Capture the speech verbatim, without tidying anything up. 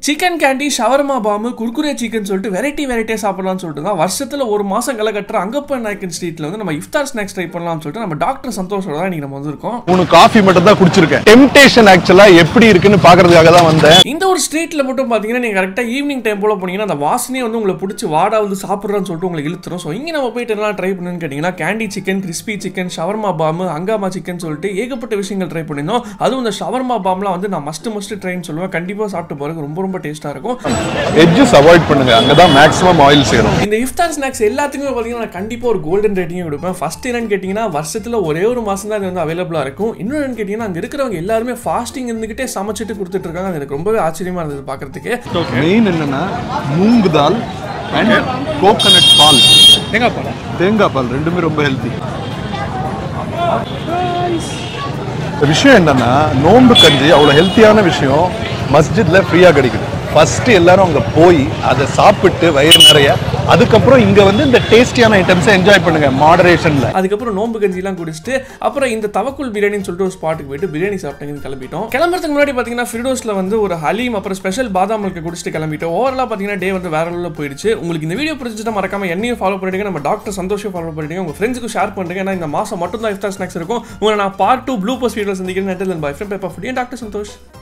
Chicken candy, shawarma பாம்பு, Kurkure chicken சொல்லிட்டு variety வெரைட்டியாக சாப்பிடலாம்னு சொல்லிட்டு தான் வருஷத்தில் ஒரு மாதம் கலை கட்டுற அங்கப்பன் நாய்க்கன் ஸ்ட்ரீட்டில் வந்து நம்ம இஃப்தார் ஸ்நாக்ஸ் ட்ரை பண்ணலாம்னு சொல்லிட்டு நம்ம டாக்டர் சந்தோஷோட தான் இன்னைக்கு நம்ம வந்திருக்கோம். மூணு காஃபி மட்டும் தான் குடிச்சிருக்கேன். டெம்டேஷன் ஆக்சுவலா எப்படி இருக்குன்னு பாக்குறதுக்காக தான் வந்தேன். இந்த ஒரு ஸ்ட்ரீட்ல மட்டும் பாத்தீங்கன்னா நீங்க கரெக்டா ஈவினிங் டைம் போல போனீங்கன்னா அந்த வாசனையே வந்து உங்களை பிடிச்சி வாடா வந்து சாப்பிட்றோன்னு சொல்லிட்டு உங்களுக்கு இழுத்துரும். ஸோ இங்கே நம்ம போயிட்டு எல்லாம் ட்ரை பண்ணுன்னு கேட்டிங்கன்னா கேண்டி சிக்கன், கிறிஸ்பி சிக்கன், ஷவர்மா பாம்பு, ஹங்காமா சிக்கன் சொல்லிட்டு ஏகப்பட்ட விஷயங்கள் ட்ரை பண்ணியிருந்தோம். அதுவும் இந்த ஷவர்மா பாம்லாம் வந்து நான் மஸ்ட் மஸ்ட் ட்ரைன்னு சொல்லுவேன். கண்டிப்பாக சாப்பிட்டு போகிறது ரொம்ப ரொம்ப டேஸ்ட்டாக இருக்கும். எட்ஜஸ் அவாய்ட் பண்ணுங்க, அங்கதான் மேக்ஸிமம் ஆயில் சேரும். இந்த இஃப்தார் ஸ்நாக்ஸ் எல்லாத்துக்குமே பார்த்தீங்கன்னா நான் கண்டிப்பாக ஒரு கோல்டன் ரேட்டிங் கொடுப்பேன். ஃபர்ஸ்ட் என்னன்னு கேட்டிங்கன்னா வருஷத்தில் ஒரே ஒரு மாதம் தான் இது வந்து அவைலபிளாக இருக்கும். இன்னொன்று கேட்டிங்கன்னா அங்கே இருக்கிறவங்க எல்லாருமே ஃபாஸ்டிங் இருந்துகிட்டே சமைச்சிட்டு கொடுத்துட்டு இருக்காங்க. எனக்கு ரொம்பவே ஆச்சரியமா இருந்தது பார்க்கறதுக்கு. மெயின் என்னன்னா மூங்கு தால் அண்ட் கோகனட் பால், தேங்காய் பால் தேங்காய் பால் ரெண்டுமே ரொம்ப ஹெல்த்தி. விஷயம் என்னன்னா நோன்பு கஞ்சி அவ்வளோ ஹெல்த்தியான விஷயம் மஸ்ஜித்ல ஃப்ரீயா கிடைக்குது. ஃபர்ஸ்ட் எல்லாரும் அங்க போய் அதை சாப்பிட்டு வயிறு நிறைய, அதுக்கப்புறம் இங்க வந்து இந்த டேஸ்டியான ஐட்டம்ஸை என்ஜாய் பண்ணுங்க மாடரேஷன்ல. அதுக்கப்புறம் நோம்பு கஞ்சி எல்லாம் குடிச்சிட்டு அப்புறம் இந்த தவக்குல் பிரியாணின்னு சொல்லிட்டு ஒரு ஸ்பாட்டுக்கு போயிட்டு பிரியாணி சாப்பிட்டு கிளம்பிட்டோம். கிளம்புறதுக்கு முன்னாடி பாத்தீங்கன்னா ஃபிரிடோஸ்ல வந்து ஒரு ஹலீம் அப்புறம் ஸ்பெஷல் பாதாம் மில்க் குடிச்சிட்டு கிளம்பிட்டோம். ஓவரலா பாத்தீங்கன்னா டே வந்து வேற லெவல்ல போயிடுச்சு. உங்களுக்கு இந்த வீடியோ பிடிச்சிட்டா மறக்காம என்னையும் ஃபாலோ பண்ணிடுங்க, நம்ம டாக்டர் சந்தோஷம் ஃபாலோ பண்ணிடுங்க, உங்க ஃப்ரெண்ட்ஸ்க்கு ஷேர் பண்ணுங்க. ஏன்னா இந்த மாசம் மட்டும் தான் இஃப்தார் ஸ்நாக்ஸ் இருக்கும். உங்களை நான் பார்ட் டூ ப்ளூ போஸ்ட் வீடியோல சந்திக்கிறேன். Until then, bye from Peppa Foodie and Doctor Santhosh.